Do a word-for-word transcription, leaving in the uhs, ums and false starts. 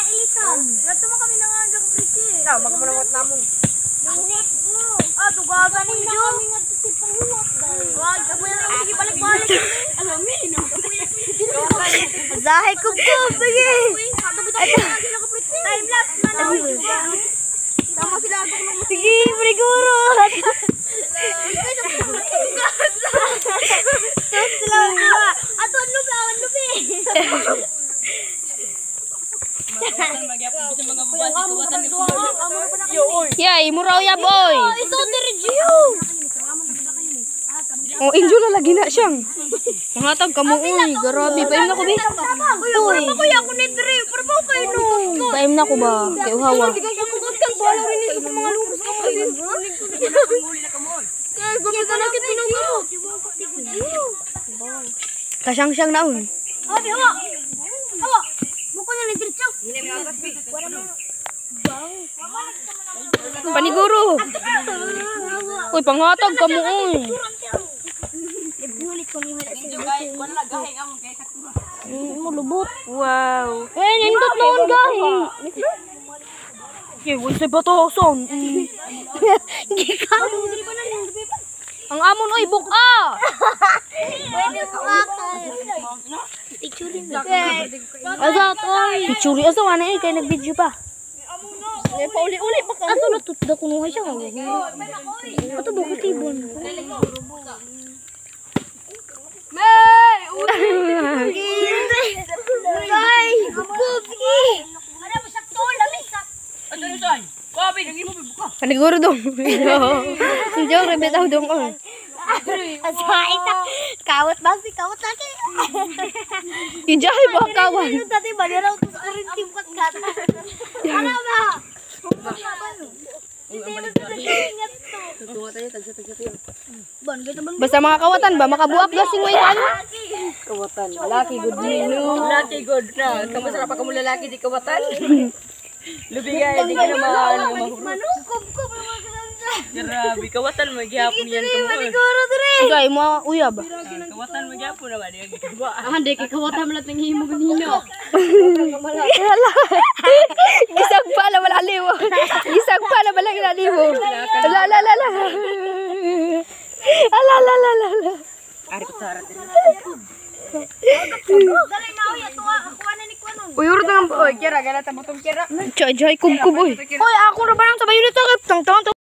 ilitan. Lato mo kami nang andang prisi. Na, magmanamot namon. Nanguhit bro. Ah, dugagan ninyo. Kami nga si panghuwat dahil. Wag, ako yan ang sige balik-balik. Alamin, no? Zahay kub-kub, sige. Time lapse na lang. Tama sila ako nung sige, siguro. Ato ano ba, ano ba? Yay, muraw ya boy. Ito Tergio. Oh, injo na lagi na siyang. Mga tag kamo uy, grabe paim na ko bi. Uy, ako ya ako ni Dre, pero ba kayo no? Paim na ko ba? Kay uhawa. Bala rin ito mga lubos ka mo. Kaya gumita na kit pinanggo. Kasyang-syang naon. Abi hawa. Hawa. Buko na ni Dircho. Paniguro. Uy, panghatag kamo uy. Ibulit ko ni wala Mo lubot. Wow. Eh, nindot noon gahi. Ye, wala sa batoson. Gikaw. Ang amon oy buka. Pwede mo akal. Picturein lang. Azat oy. Picture asa wala eh kay nag-video pa. Eh, pauli-uli pa ka. Ato na tutda kunuha siya nga. Ato ba ko tibon? May! Uli! Ay! Gubog! Sige! Ano mo sakto? Lamis sak! Ano yun saan? Kabi, naging mo buka. Paniguro dong. Sinjo rebe taw dong oh. Asay ta! Kawat ba si kawat lagi? Injay ba kawan? Ano dati ba? Naraw to sa rin team kat kat. Ano ba? Hindi mo sa ingat to. Tunga tayo, tagsa-tagsa tayo. Bon, gito bang Basta mga kawatan ba makabuak gasing way kan? Kawatan. Lalaki, good mino. Lalaki, good na. Kamasarap pa kamo lalaki, di kawatan. Lubigay, di ka naman. Manukob ko pa mga kansa. Grabe, kawatan, magyapon yan kamo. Siguro dire. Gay mo uyab. Kawatan, magyapon naman. Ah, hindi kay kawatan malat ng himo ganino. Gisag pa na wala liwo. Gisag pa na wala liwo. La la la la. Ala la la la la. Ari ko sarat din. Dali na uy, tuwa ako ana ni kuanon. Uy, urut nang boy, kira gala ta botong kira. Joy joy kub kub uy. Hoy ako ra ba nang sabayon nito kay tang tang